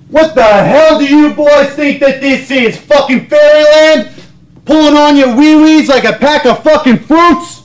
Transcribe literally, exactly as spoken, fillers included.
What the hell do you boys think that this is? Fucking fairyland? Pulling on your wee-wees like a pack of fucking fruits?